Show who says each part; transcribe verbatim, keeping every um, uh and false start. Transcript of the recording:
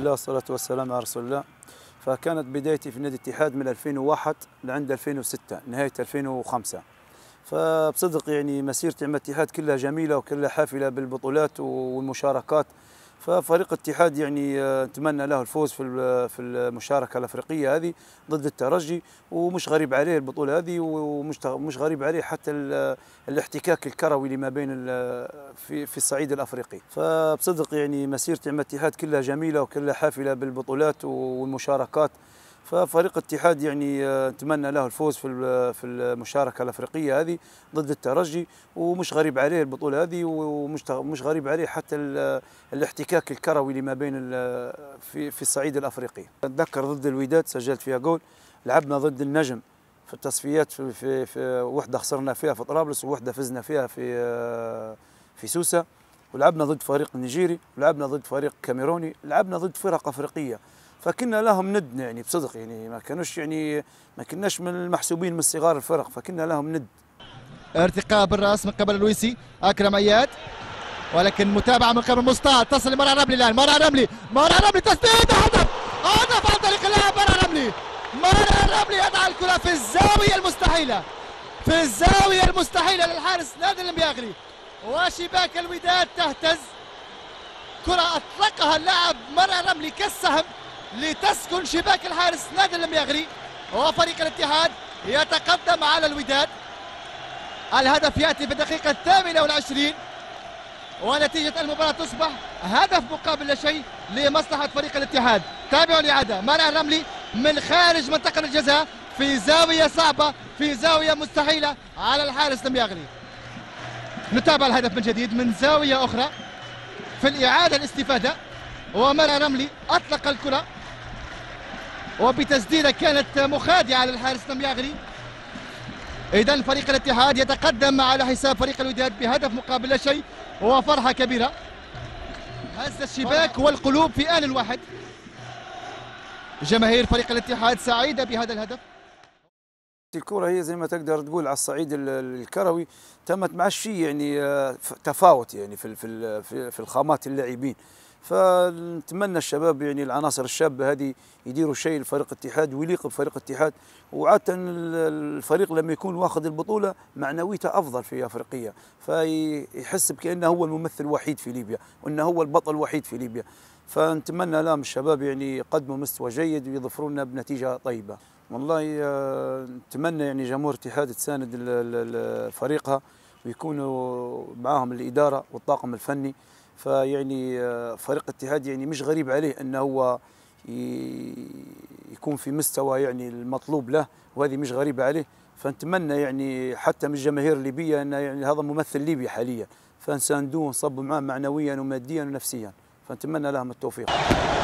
Speaker 1: الله والصلاة والسلام على رسول الله. فكانت بدايتي في نادي الاتحاد من ألفين وواحد لعند ألفين وستة، نهاية ألفين وخمسة. فبصدق يعني مسيرتي مع الاتحاد كلها جميلة وكلها حافلة بالبطولات والمشاركات. ففريق الاتحاد يعني نتمنى له الفوز في في المشاركة الأفريقية هذه ضد الترجي، ومش غريب عليه البطولة هذه، ومش مش غريب عليه حتى الاحتكاك الكروي اللي ما بين في في الصعيد الأفريقي. فبصدق يعني مسيرتي مع الاتحاد كلها جميلة وكلها حافلة بالبطولات والمشاركات. ففريق الاتحاد يعني نتمنى له الفوز في في المشاركه الافريقيه هذه ضد الترجي، ومش غريب عليه البطوله هذه، ومش مش غريب عليه حتى الاحتكاك الكروي اللي ما بين في في الصعيد الافريقي. اتذكر ضد الوداد سجلت فيها جول، لعبنا ضد النجم في التصفيات في, في, في وحده خسرنا فيها في طرابلس، ووحده فزنا فيها في في سوسه، ولعبنا ضد فريق نيجيري، ولعبنا ضد فريق كاميروني، لعبنا ضد فرق افريقيه. فكنا لهم ند يعني بصدق، يعني ما كانوش يعني ما كناش من المحسوبين من صغار الفرق، فكنا لهم ند.
Speaker 2: ارتقاء بالراس من قبل اللويسي، اكرم اياد، ولكن متابعه من قبل مصطاد، تصل لمرعى رملي الان، مرعى رملي، مرعى رملي، تسديد، هدف، هدف عن طريق اللاعب مرعى رملي، مرعى رملي يضع الكره في الزاويه المستحيله، في الزاويه المستحيله للحارس نادي المياغري، وشباك الوداد تهتز. كره اطلقها اللاعب مرعى رملي كالسهم لتسكن شباك الحارس نادي المياغري، وفريق الاتحاد يتقدم على الوداد. الهدف ياتي في الدقيقه الثامنه والعشرين، ونتيجه المباراه تصبح هدف مقابل لا شيء لمصلحه فريق الاتحاد. تابعوا الاعاده، مرعى الرملي من خارج منطقه الجزاء في زاويه صعبه، في زاويه مستحيله على الحارس المياغري. نتابع الهدف من جديد من زاويه اخرى في الاعاده الاستفاده، ومرعى رملي اطلق الكره وبتسديده كانت مخادعه للحارس المياغري. اذا فريق الاتحاد يتقدم على حساب فريق الوداد بهدف مقابل لا شيء، وفرحه كبيره. هز الشباك والقلوب في آن واحد. جماهير فريق الاتحاد سعيده بهذا الهدف.
Speaker 1: الكرة هي زي ما تقدر تقول على الصعيد الكروي تمت مع الشيء يعني تفاوت يعني في في في الخامات اللاعبين. فنتمنى الشباب يعني العناصر الشابه هذه يديروا شيء لفريق الاتحاد ويليق بفريق الاتحاد، وعاده الفريق لما يكون واخذ البطوله معنويته افضل في افريقيا، فيحس بكانه هو الممثل الوحيد في ليبيا وانه هو البطل الوحيد في ليبيا. فنتمنى لهم الشباب يعني يقدموا مستوى جيد ويظفروا لنا بنتيجه طيبه. والله نتمنى يعني جمهور الاتحاد تساند فريقها ويكونوا معاهم الاداره والطاقم الفني. فيعني فريق الاتحاد يعني مش غريب عليه انه هو يكون في مستوى يعني المطلوب له، وهذه مش غريبه عليه. فنتمنى يعني حتى من الجماهير الليبيه ان يعني هذا ممثل ليبيا حاليا، فنساندوه ونصبوا معاه معنويا وماديا ونفسيا، فنتمنى لهم التوفيق.